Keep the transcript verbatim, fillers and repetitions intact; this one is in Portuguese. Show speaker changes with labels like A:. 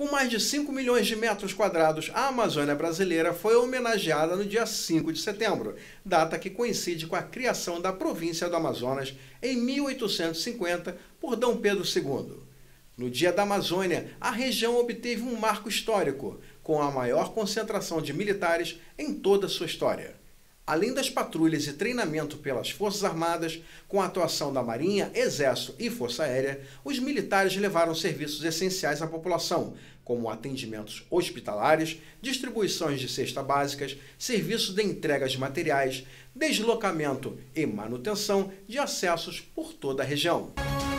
A: Com mais de cinco milhões de metros quadrados, a Amazônia brasileira foi homenageada no dia cinco de setembro, data que coincide com a criação da província do Amazonas em mil oitocentos e cinquenta por D. Pedro segundo. No Dia da Amazônia, a região obteve um marco histórico, com a maior concentração de militares em toda a sua história. Além das patrulhas e treinamento pelas Forças Armadas, com a atuação da Marinha, Exército e Força Aérea, os militares levaram serviços essenciais à população, como atendimentos hospitalares, distribuições de cestas básicas, serviços de entrega de materiais, deslocamento e manutenção de acessos por toda a região.